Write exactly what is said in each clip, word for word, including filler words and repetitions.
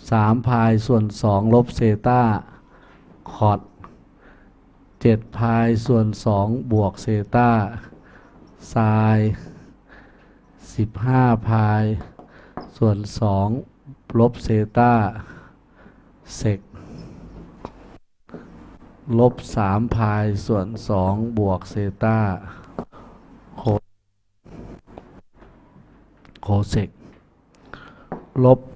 สามพายส่วนสองลบเซตาคอดเจ็ดพายส่วนสองบวกเซตาไซน์สิบห้าพายส่วนสองลบเซตาเซกลบสามพายส่วนสองบวกเซตาโคโคเซกลบ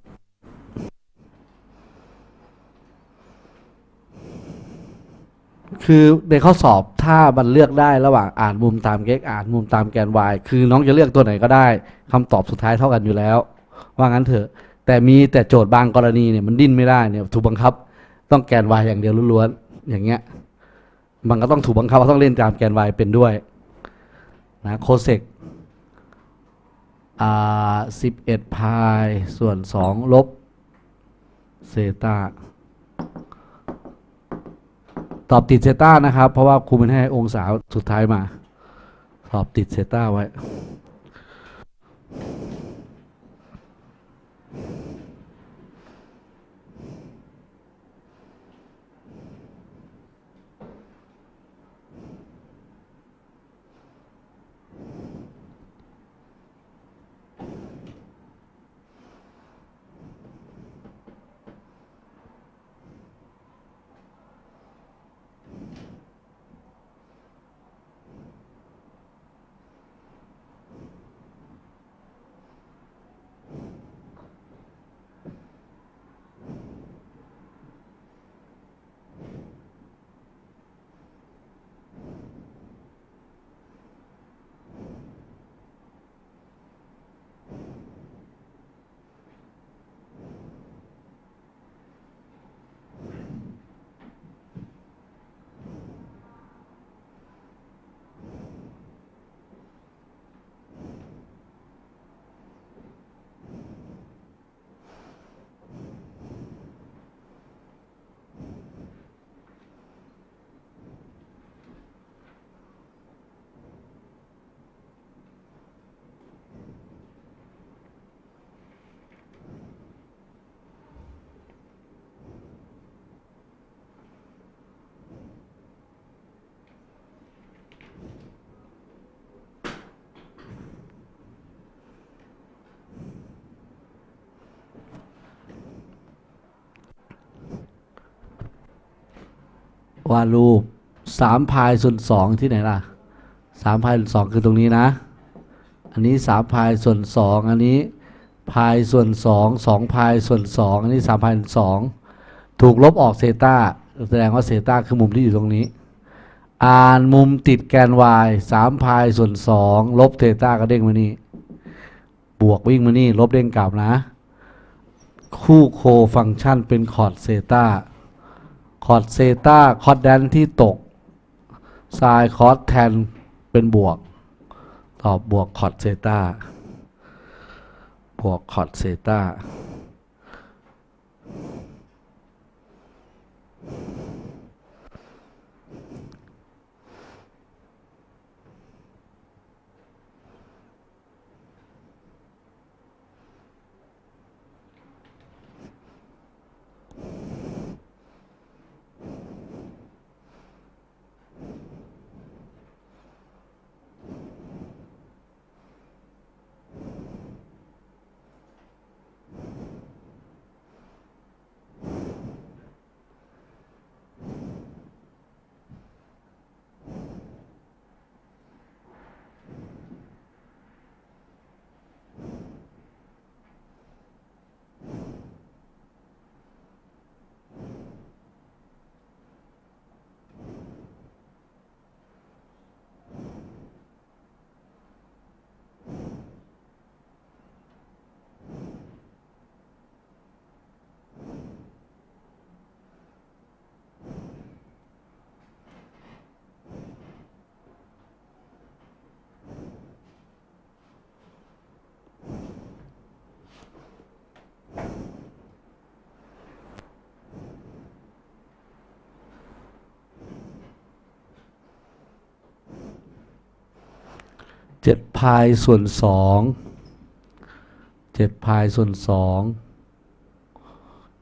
คือในข้อสอบถ้ามันเลือกได้ระหว่างอ่านมุมตามเก๊กอ่านมุมตามแกน y คือน้องจะเลือกตัวไหนก็ได้คำตอบสุดท้ายเท่ากันอยู่แล้วว่างั้นเถอะแต่มีแต่โจทย์บางกรณีเนี่ยมันดิ้นไม่ได้เนี่ยถูกบังคับต้องแกน y อย่างเดียวล้วนๆอย่างเงี้ยมันก็ต้องถูกบังคับว่าต้องเล่นตามแกน y เป็นด้วยนะโคเซกอ่าสิบเอ็ดพายส่วนสองลบเซตาตอบติดเซตานะครับเพราะว่าครูมันให้องศาสุดท้ายมาตอบติดเซตาไว้วาดรูปสามพายส่วนสองที่ไหนล่ะสามพายส่วนสองคือตรงนี้นะอันนี้สามพายส่วนสองอันนี้พายส่วนสองสองพายส่วนสองอันนี้สามพายส่วนสองถูกลบออกเซตาแสดงว่าเซตาคือมุมที่อยู่ตรงนี้อ่านมุมติดแกน y สามพายส่วนสองลบเซตาก็เด้งมานี่บวกวิ่งมานี่ลบเด้งกลับนะคู่โคฟังก์ชันเป็นคอร์ดเซตาคอร์ดเซตาคอร์ดแดนที่ตกไซน์คอร์ดแทนเป็นบวกตอบบวกคอร์ดเซตาบวกคอร์ดเซตาเจ็ดพายส่วนสองเจ็ดพายส่วนสอง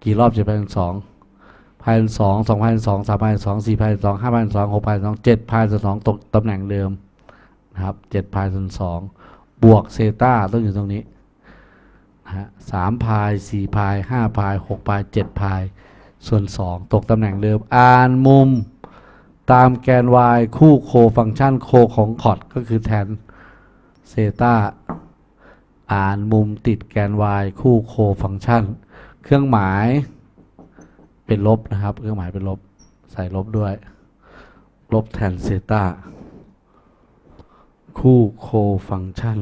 กี่รอบเจ็ดพายส่วนสองพายส่วนสองสองพายส่วนสองสามพายส่วนสองสี่พายส่วนสองห้าพายส่วนสองหกพายส่วนสองเจ็ดพายส่วนสองตกตำแหน่งเดิมนะครับเจ็ดพายส่วนสองบวกเซต้าต้องอยู่ตรงนี้นะฮะสามพายสี่พายห้าพายหกพายเจ็ดพายส่วนสองตกตำแหน่งเดิมอ่านมุมตามแกน y คู่โคฟังก์ชันโคของคอร์ดก็คือแทนเซต้าอ่านมุมติดแกน y คู่โคฟังก์ชันเครื่องหมายเป็นลบนะครับเครื่องหมายเป็นลบใส่ลบด้วยลบแทนเซต้าคู่โคฟังก์ชัน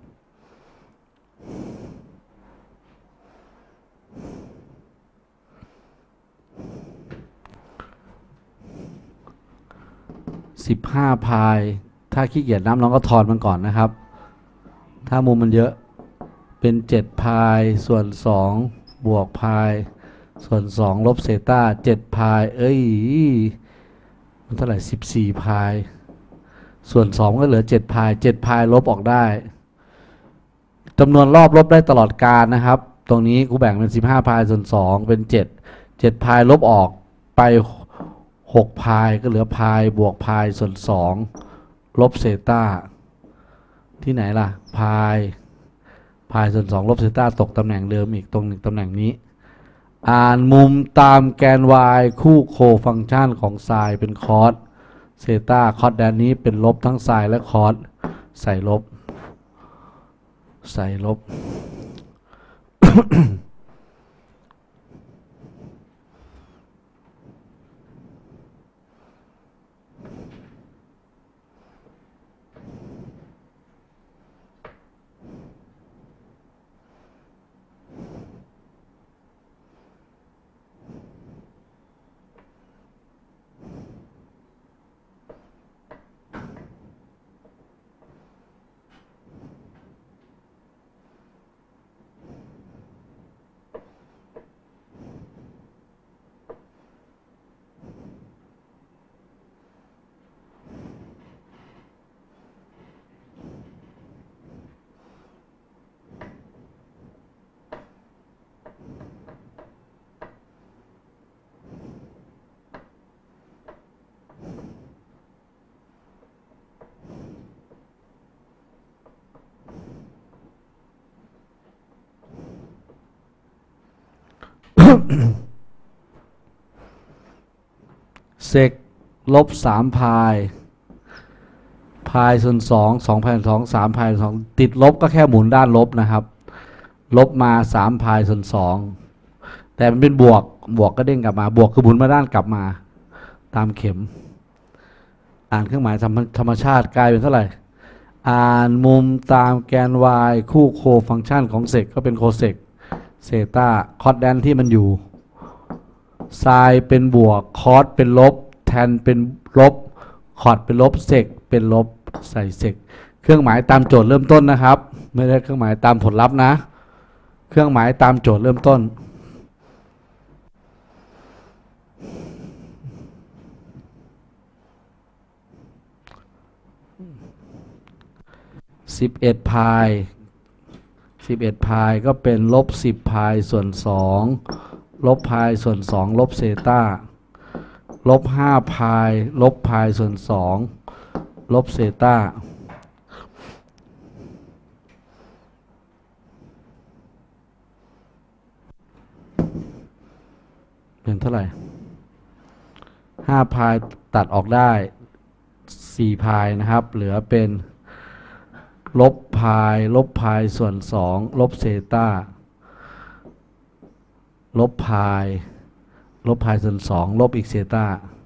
สิบห้าพายถ้าขี้เกียจน้ำลองก็ทอนมันก่อนนะครับถ้ามุมมันเยอะเป็นเจ็ดพายส่วนสองบวกพายส่วนสองลบเซต้าเจ็ดพายเอ้ยมันเท่าไหร่สิบสี่พายส่วนสองก็เหลือเจ็ดพายเจ็ดพายลบออกได้จำนวนรอบลบได้ตลอดกาลนะครับตรงนี้กูแบ่งเป็นสิบห้าพายส่วนสองเป็นเจ็ด เจ็ดพายลบออกไปหกพายก็เหลือพายบวกพายส่วนสองลบเซต้าที่ไหนล่ะพายพายส่วนสองลบเซต้าตกตำแหน่งเดิมอีกตรงหนึ่งตำแหน่งนี้อ่านมุมตามแกน y คู่โคฟังก์ชันของไซน์เป็นคอสเซต้าคอสแดนนี้เป็นลบทั้งไซน์และคอสใส่ลบใส่ลบ เซกลบสามพายพายส่วนสองสองพายส่วนสองสามพายส่วนสองติดลบก็แค่หมุนด้านลบนะครับลบมาสามพายส่วนสองแต่มันเป็นบวกบวกก็เด้งกลับมาบวกคือหมุนมาด้านกลับมาตามเข็มอ่านเครื่องหมายธรรมชาติกลายเป็นเท่าไหร่อ่านมุมตามแกน y คู่โคฟังก์ชันของเซกก็เป็นโคเซกเซต้าคอสแดนที่มันอยู่ไซน์เป็นบวกคอสเป็นลบแทนเป็นลบคอร์ดเป็นลบเซกเป็นลบใส่เซกเครื่องหมายตามโจทย์เริ่มต้นนะครับไม่ได้เครื่องหมายตามผลลัพธ์นะเครื่องหมายตามโจทย์เริ่มต้นสิบเอ็ดพายสิบเอ็ดพายก็เป็นลบสิบพายส่วนสองลบพายส่วนสองลบเซต้าลบห้าพายลบพายส่วนสองลบเซต้าเป็นเท่าไหร่ห้าพายตัดออกได้สี่พายนะครับเหลือเป็นลบพายลบพายส่วนสองลบเซต้าลบพายลบพายส่วนสองลบอีกเซต้า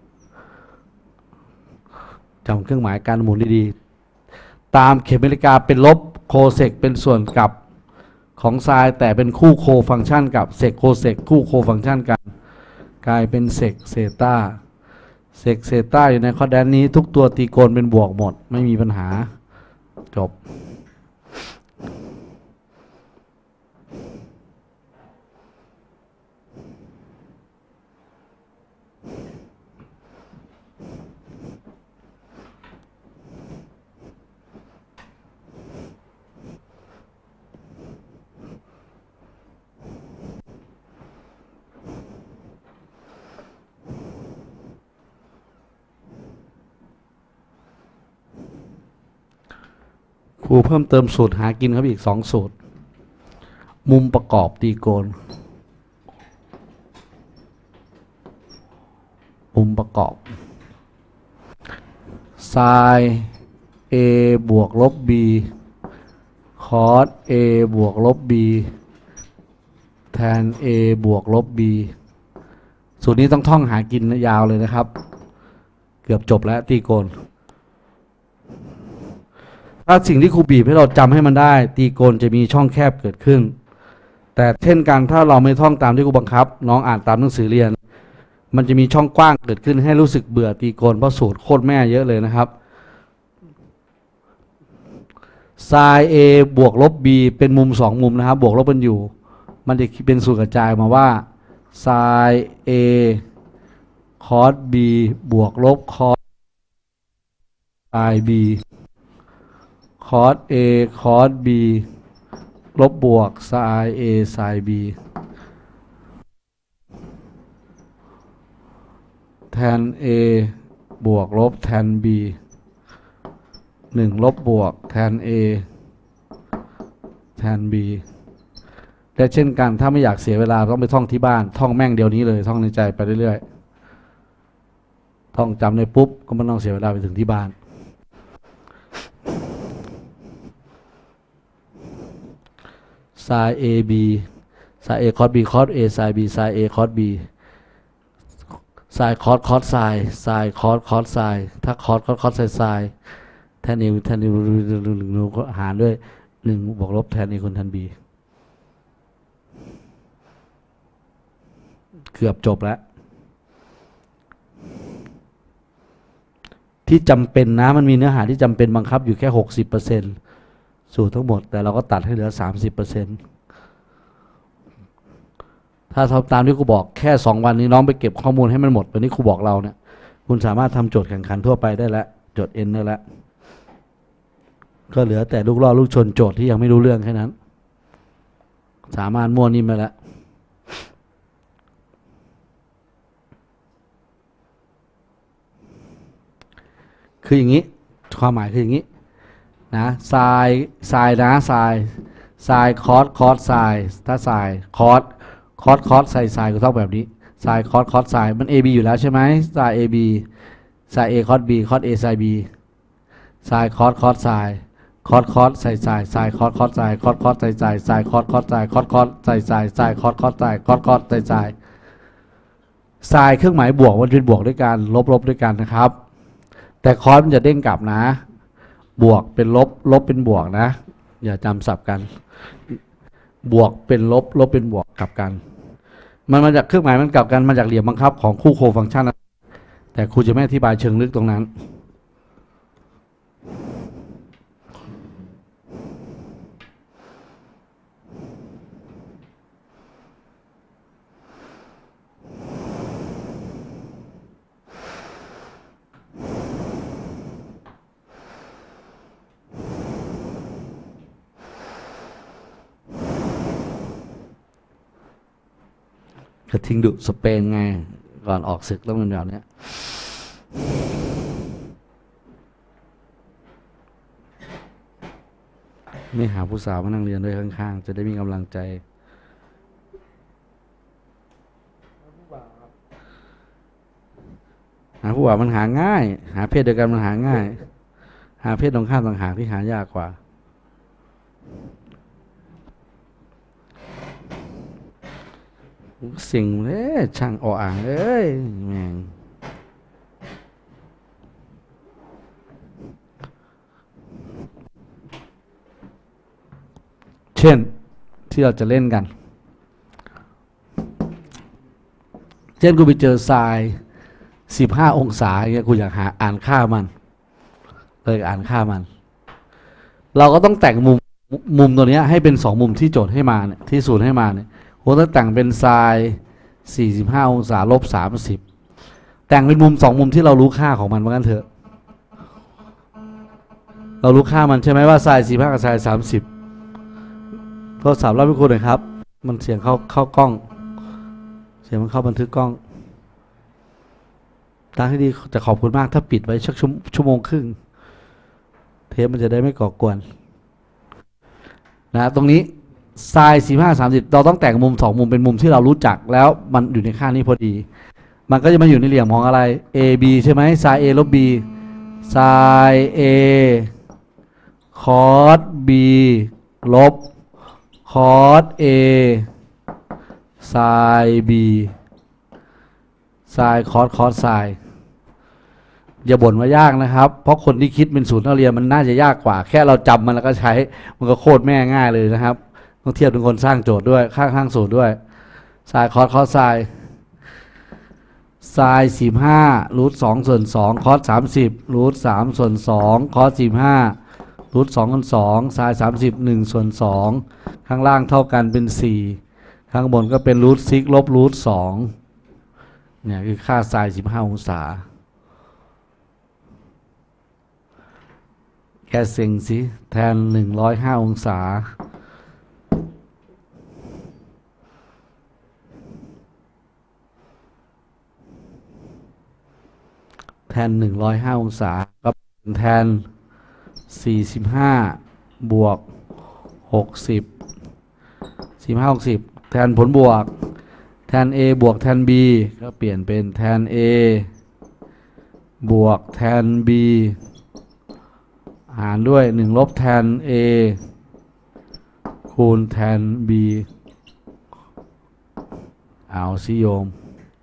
จำเครื่องหมายการหมุนดีๆตามเข็มนาฬิกาเป็นลบโคเซกเป็นส่วนกลับของไซน์แต่เป็นคู่โคฟังก์ชันกับเซกโคเซกคู่โคฟังก์ชันกันกลายเป็นเซกเซต้าเซกเซต้าอยู่ในข้อแดนนี้ทุกตัวตีโกณเป็นบวกหมดไม่มีปัญหาจบครูเพิ่มเติมสูตรหากินครับอีกสองสูตรมุมประกอบตีโกณมุมประกอบไซน์ a บวกลบ b คอส a บวกลบ b แทน a บวกลบ b สูตรนี้ต้องท่องหากินยาวเลยนะครับเกือบจบแล้วตีโกณถ้าสิ่งที่ครูบีบให้เราจำให้มันได้ตีโกณจะมีช่องแคบเกิดขึ้นแต่เช่นกันถ้าเราไม่ท่องตามที่ครูบังคับน้องอ่านตามหนังสือเรียนมันจะมีช่องกว้างเกิดขึ้นให้รู้สึกเบื่อตีโกณเพราะสูตรโคตรแม่เยอะเลยนะครับไซน์ a บวกลบ b เป็นมุมสองมุมนะครับบวกลบกันอยู่มันจะเป็นสูตรกระจายมาว่าไซน์ a คอส b บวกลบคอสไซน์ b คอส a คอส b ลบบวกไซน์ a ไซน์ b แทน a บวกลบแทน b หนึ่งลบบวกแทน a แทน b และเช่นกันถ้าไม่อยากเสียเวลาต้องไปท่องที่บ้านท่องแม่งเดียวนี้เลยท่องในใจไปเรื่อยๆท่องจำในปุ๊บก็ไม่ต้องเสียเวลาไปถึงที่บ้านไซน์ a b ไซน์ a คอส b คอส a ไซน์ b ไซน์ a คอส b ไซน์คอสคอสไซน์ไซน์คอสคอสไซน์ถ้าคอสคอสคอสไซน์ไซน์แทน a แทน a หารด้วยหนึ่งบวกลบแทน a คูณแทน b เกือบจบแล้วที่จำเป็นนะมันมีเนื้อหาที่จำเป็นบังคับอยู่แค่ หกสิบเปอร์เซ็นต์ สูตรทั้งหมดแต่เราก็ตัดให้เหลือ สามสิบเปอร์เซ็นต์ ถ้าทำตามที่ครูบอกแค่สองวันนี้น้องไปเก็บข้อมูลให้มันหมดวันนี้ครูบอกเราเนี่ยคุณสามารถทำโจทย์แข่งขันทั่วไปได้แล้วโจทย์ N ได้แล้วก็เหลือแต่ลูกล่อลูกชนโจทย์ที่ยังไม่รู้เรื่องแค่นั้นสามารถมั่วนิ่มไปแล้วคืออย่างนี้ความหมายคืออย่างนี้นะไซน์ไซน์นะไซน์ไซน์คอสคอสไซน์ถ้าไซน์คอสคอสคอสไซน์ไซน์ก็ต้องแบบนี้ไซน์คอสคอสไซน์มัน a b อยู่แล้วใช่ไหมไซน์ ab ไซน์ a คอส b คอส a ไซน์ b ไซน์คอสคอสไซน์คอสคอสไซน์ไซน์ไซน์คอสคอสไซน์คอสคอสไซน์ไซน์ไซน์คอสคอสไซน์คอสคอสไซน์ไซน์ไซน์คอสคอสไซน์คอสคอสไซน์ไซน์ไซน์เครื่องหมายบวกมันเป็นบวกด้วยกันลบลบด้วยกันนะครับแต่คอสมันจะเด้งกลับนะบวกเป็นลบลบเป็นบวกนะอย่าจำสับกันบวกเป็นลบลบเป็นบวกกลับกันมันมาจากเครื่องหมายมันกลับกันมาจากเหลี่ยมบังคับของคู่โคฟังก์ชันแต่ครูจะไม่อธิบายเชิงลึกตรงนั้นกระทิงดุสเปนไงก่อนออกศึกต้องเป็นแบบนี้ไม่หาผู้สาวมานั่งเรียนด้วยข้างๆจะได้มีกำลังใจหาผู้บ่าวมันหาง่ายหาเพศเดียวกันมันหาง่ายหาเพศตรงข้ามต่างหากที่หายากกว่าสิ่งเอ้ช่างอ่างเอ้ยแม่งเช่นที่เราจะเล่นกันเช่นกูไปเจอทรายสิบห้าองศาอย่างเงี้ยกูอยากหาอ่านค่ามันเลยอ่านค่ามันเราก็ต้องแต่งมุมมุมตัวนี้ให้เป็นสองมุมที่โจทย์ให้มาเนี่ยที่สูตรให้มาเนี่ยโหต้องแต่งเป็นไซน์สี่สิบห้าองศาลบสามสิบแต่งเป็นมุมสองมุมที่เรารู้ค่าของมันเหมือนกันเถอะเรารู้ค่ามันใช่ไหมว่าไซน์สี่สิบห้ากับไซน์สามสิบโทรศัพท์รับให้คุณหน่อยครับมันเสียงเข้าเข้ากล้องเสียงมันเข้าบันทึกกล้องทางที่ดีจะขอบคุณมากถ้าปิดไว้สักชั่วโมงครึ่งเทปมันจะได้ไม่ก่อกวนนะตรงนี้ไซน์สี่ห้าสามสิบเราต้องแต่งมุมสองมุมเป็นมุมที่เรารู้จักแล้วมันอยู่ในค่านี้พอดีมันก็จะมาอยู่ในเหลี่ยมของอะไร A B ใช่ไหมไซน์ A ลบ B ไซน์ A คอส B ลบคอส A ไซน์ B ไซน์คอสคอสไซน์อย่าบ่นว่ายากนะครับเพราะคนที่คิดเป็นสูตรนักเรียนมันน่าจะยากกว่าแค่เราจำมันแล้วก็ใช้มันก็โคตรแม่ง่ายเลยนะครับต้องเทียบถึงคนสร้างโจทย์ด้วยข้างข้างสูตรด้วยไซน์คอสคอสไซน์ไซน์สี่ห้ารูทสองส่วนสองคอสสามสิบรูทสามส่วนสองคอสสี่ห้ารูทสองส่วนสองไซน์สามสิบหนึ่งส่วนสองข้างล่างเท่ากันเป็นสี่ข้างบนก็เป็นรูทซิกลบรูทสองเนี่ยคือค่าไซน์สิบห้าองศาแกเซ็งสิแทนหนึ่งร้อยห้าองศาแทนหนึ่งร้อยห้าองศาก็เป็นแทนสี่สิบห้าบวกหกสิบสี่ห้าหกสิบแทนผลบวกแทน A บวกแทน B ก็เปลี่ยนเป็นแทน A บวกแทน B หารด้วยหนึ่งลบแทน A คูณแทน B เอาสิโยม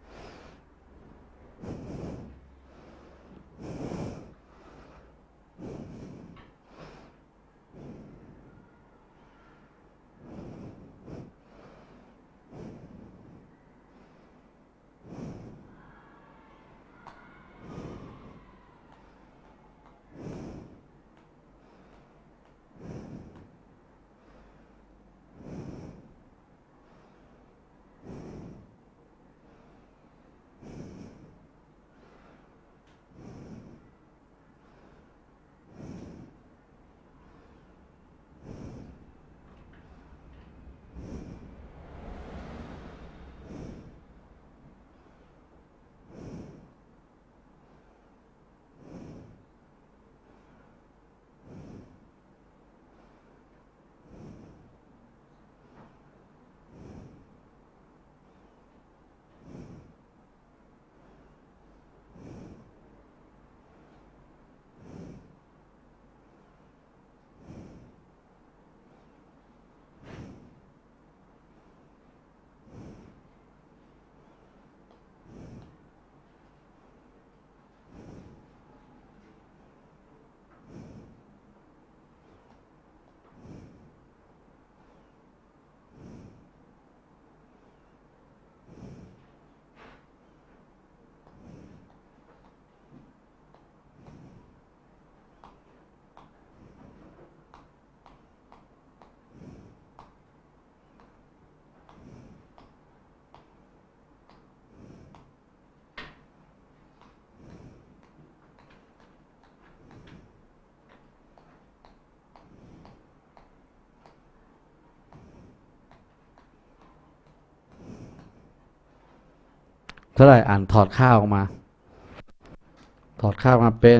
เท่าไหร่อ่านถอดค่าออกมาถอดค่ามาเป็น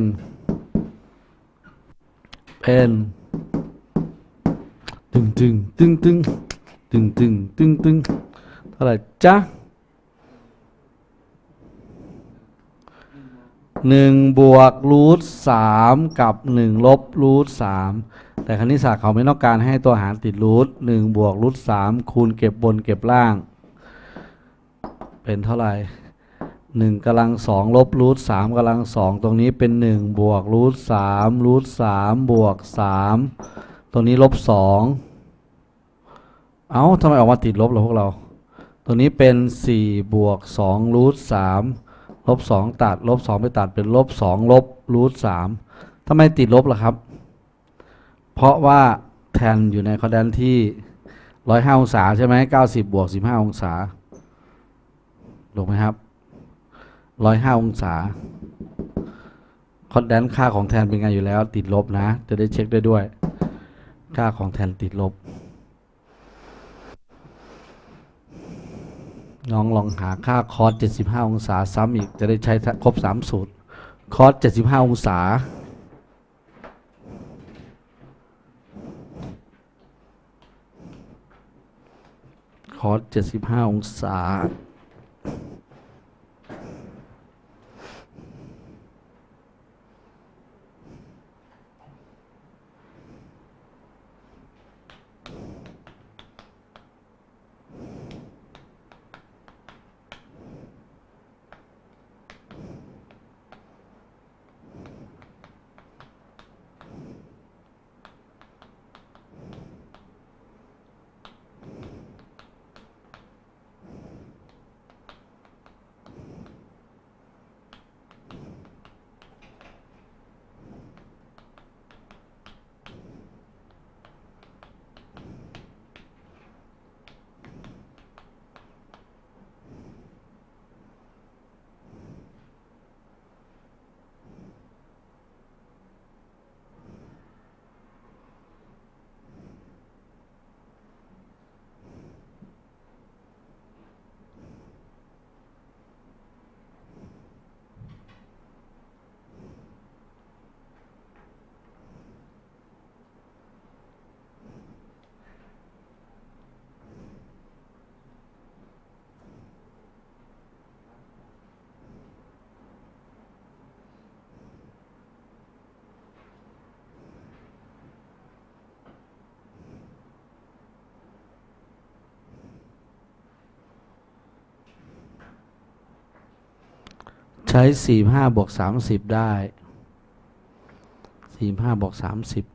เป็นตึงตึงตึงตึงตึงตึงตึงตึงเท่าไหร่จ๊ะหนึ่งบวกรูทสามกับหนึ่งลบรูทสามแต่คณิตศาสตร์เขาไม่ต้องการให้ตัวหารติดรูทหนึ่งบวกรูทสามคูณเก็บบนเก็บล่างเป็นเท่าไหร่หนึ่งกำลังสองลบรูทสามกำลังสองตรงนี้เป็นหนึ่งบวกรูทสามรูทสามบวกสามตรงนี้ลบสองเอ้าทำไมออกมาติดลบล่ะพวกเราตรงนี้เป็นสี่บวกสองรูทสามลบสองตัดลบสองไปตัดเป็นลบสองลบรูทสามทำไมติดลบล่ะครับเพราะว่าแทนอยู่ในคอร์ดิเนตที่ร้อยห้าองศาใช่ไหมเก้าสิบบวกสิบห้าองศาถูกไหมครับร้อยห้าองศาคอร์ดิเนตค่าของแทนเป็นไงอยู่แล้วติดลบนะจะได้เช็คได้ด้วยค่าของแทนติดลบน้องลองหาค่าคอสเจ็ดสิบห้าองศาซ้ำอีกจะได้ใช้ครบสามสูตรคอสเจ็ดสิบห้าองศาคอสเจ็ดสิบห้าองศาใช้สี่ห้าบวกสามสิบได้สี่ห้าบวกสามสิบ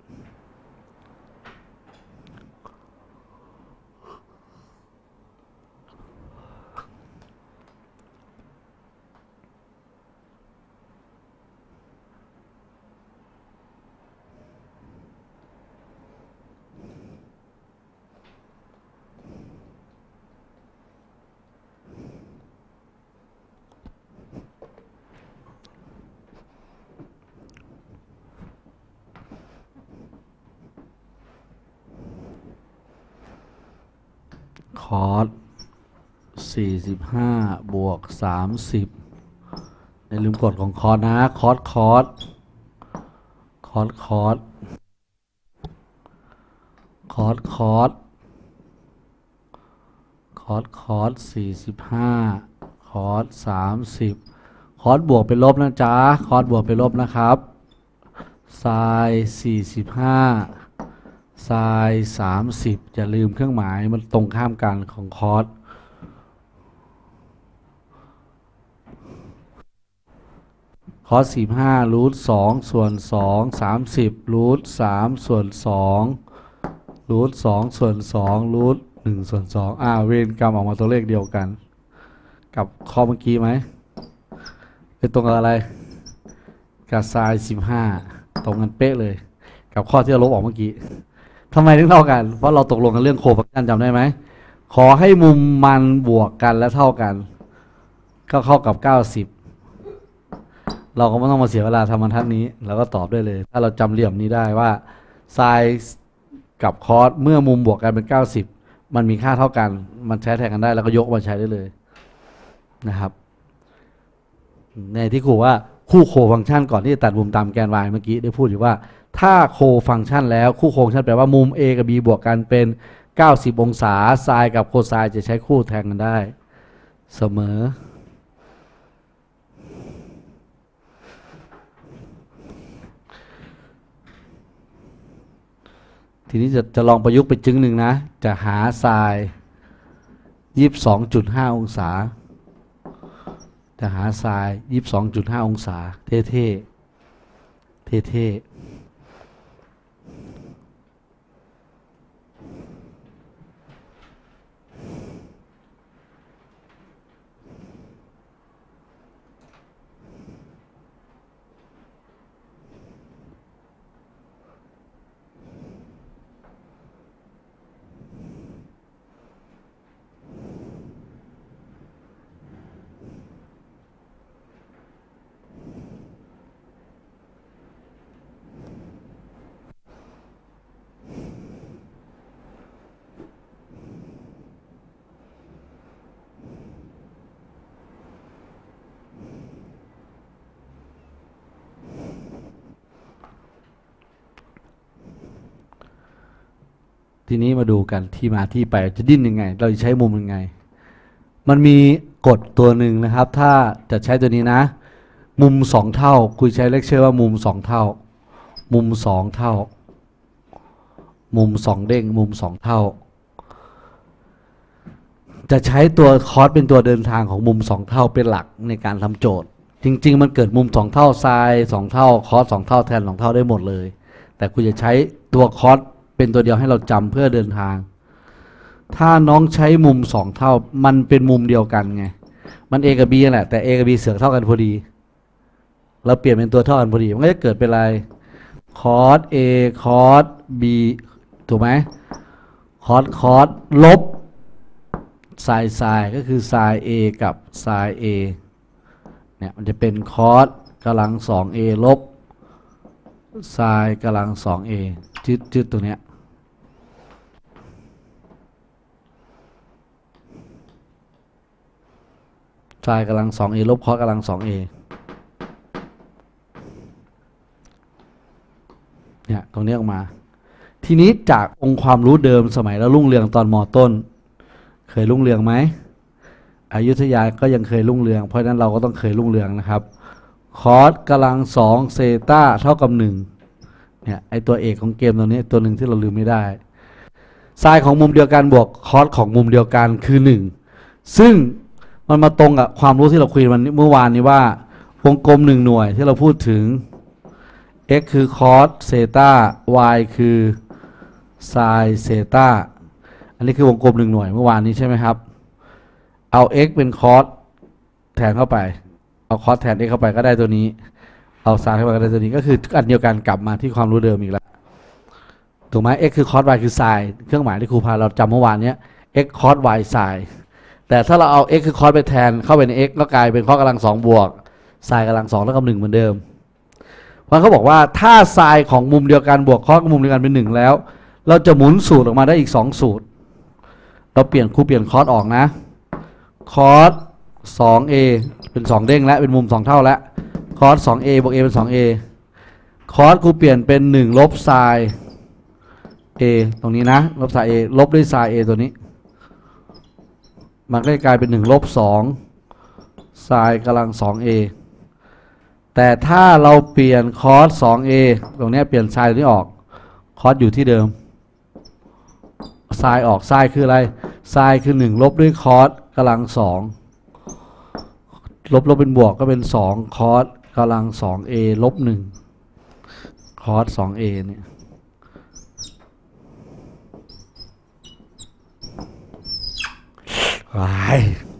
คอสสี่สิบห้าบวกสามสิบอย่าลืมกฎของคอสนะคอสคอสคอสคอสคอสคอสคอสคอสสี่สิบห้าคอสสามสิบคอสบวกเป็นลบนะจ๊ะคอสบวกเป็นลบนะครับไซน์สี่สิบห้าไซน์สามสิบอย่าลืมเครื่องหมายมันตรงข้ามกันของคอสคอสสี่ห้ารูทสองส่วนสองสามสิบรูทสามส่วนสองรูทสองส่วนสองรูทหนึ่งส่วนสองอ่าเวรกรรมออกมาตัวเลขเดียวกันกับข้อเมื่อกี้ไหมเป็นตรงกับอะไรกับไซน์สิบห้าตรงกันเป๊ะเลยกับข้อที่เราลบออกเมื่อกี้ทำไมถึงเท่ากันเพราะเราตกลงกันเรื่องโคฟังชันจำได้ไหมขอให้มุมมันบวกกันและเท่ากันก็เข้ากับเก้าสิบเราก็ไม่ต้องมาเสียเวลาทำบรรทัดนี้เราก็ตอบได้เลยถ้าเราจำเหลี่ยมนี้ได้ว่าไซน์กับคอสเมื่อมุมบวกกันเป็นเก้าสิบมันมีค่าเท่ากันมันใช้แทนกันได้แล้วก็ยกมาใช้ได้เลยนะครับในที่ครูว่าคู่โคฟังชันก่อนที่จะตัดมุมตามแกน y เมื่อกี้ได้พูดอยู่ว่าถ้าโคฟังชันแล้วคู่โคฟังชันแปลว่ามุม a กับ b บวกกันเป็นเก้าสิบองศาไซน์กับโคไซน์จะใช้คู่แทนกันได้เสมอทีนี้จะจะลองประยุกต์ไปจึงหนึ่งนะจะหาไซน์ยี่สิบสองจุดห้าองศาจะหาไซน์ยี่สิบสองจุดห้าองศาเท่เท่เท่เท่ทีนี้มาดูกันที่มาที่ไปจะดิ้นยังไงเราจะใช้มุมยังไงมันมีกฎตัวหนึ่งนะครับถ้าจะใช้ตัวนี้นะมุมสองเท่าคุยใช้เลคเชอร์ว่ามุมสองเท่ามุมสองเท่ามุมสองเด้งมุมสองเท่าจะใช้ตัวคอสเป็นตัวเดินทางของมุมสองเท่าเป็นหลักในการทำโจทย์จริงๆมันเกิดมุมสองเท่าไซน์สองเท่าคอสสองเท่าแทนสองเท่าได้หมดเลยแต่คุณจะใช้ตัวคอสเป็นตัวเดียวให้เราจำเพื่อเดินทางถ้าน้องใช้มุมสองเท่ามันเป็นมุมเดียวกันไงมัน a กับ b แหละแต่ a กับ b เสือกเท่ากันพอดีเราเปลี่ยนเป็นตัวเท่ากันพอดีมันก็จะเกิดเป็นอะไรคอส a คอส b ถูกไหมคอสคอสลบไซน์ไซน์ก็คือไซน์ a กับไซน์ a เนี่ยมันจะเป็นคอสกำลัง สอง a ลบไซน์กำลัง สอง a จืดจืดตรงเนี้ยไซน์กำลัง สอง a ลบคอสกำลัง สอง a เนี่ยตรงนี้ออกมาทีนี้จากองค์ความรู้เดิมสมัยเรารุ่งเรืองตอนม.ต้นเคยรุ่งเรืองไหมอยุธยาก็ยังเคยรุ่งเรืองเพราะฉะนั้นเราก็ต้องเคยรุ่งเรืองนะครับคอสกำลังสองเซต้าเท่ากับหนึ่งเนี่ยไอตัวเอกของเกมตัวนี้ตัวหนึ่งที่เราลืมไม่ได้ไซน์ของมุมเดียวกันบวกคอสของมุมเดียวกันคือหนึ่งซึ่งมันมาตรงกับความรู้ที่เราคุยวันเมื่อวานนี้ว่าวงกลมหนึ่งหน่วยที่เราพูดถึง x คือคอสเซต้า y คือไซน์เซต้าอันนี้คือวงกลมหนึ่งหน่วยเมื่อวานนี้ใช่ไหมครับเอา x เป็นคอสแทนเข้าไปเอาคอสแทน x เข้าไปก็ได้ตัวนี้เอาไซน์เข้าไปก็ได้ตัวนี้ก็คืออันเดียวกันกลับมาที่ความรู้เดิมอีกแล้วถูกไหม x คือคอส y คือไซน์เครื่องหมายที่ครูพาเราจำเมื่อวานนี้ x คอส y ไซน์แต่ถ้าเราเอา x คือคอสไปแทนเข้าไปใน x ก็กลายเป็นคอสกำลังสองบวกไซน์กำลังสองเท่ากับหนึ่งเหมือนเดิมเพราะเขาบอกว่าถ้าไซน์ของมุมเดียวกันบวกคอสมุมเดียวกันเป็นหนึ่งแล้วเราจะหมุนสูตรออกมาได้อีกสองสูตรเราเปลี่ยนครูเปลี่ยนคอสออกนะคอส สอง a เป็นสองเด้งแล้วเป็นมุมสองเท่าแล้วคอส สอง a บวก a เป็น สอง a คอสครูเปลี่ยนเป็นหนึ่งลบไซน์ a ตรงนี้นะลบไซน์ a ลบด้วยไซน์ a ตัวนี้มันก็จะกลายเป็นหนึ่งลบสองไซน์กำลัง สอง a แต่ถ้าเราเปลี่ยนคอส สอง a ตรงนี้เปลี่ยนไซน์ตัวนี้ออกคอสอยู่ที่เดิมไซน์ออกไซน์คืออะไรไซน์คือหนึ่งลบด้วยคอสกำลังสองลบลบเป็นบวกก็เป็นสองคอสกำลัง สอง a ลบหนึ่งคอส สอง a เนี่ยว้าย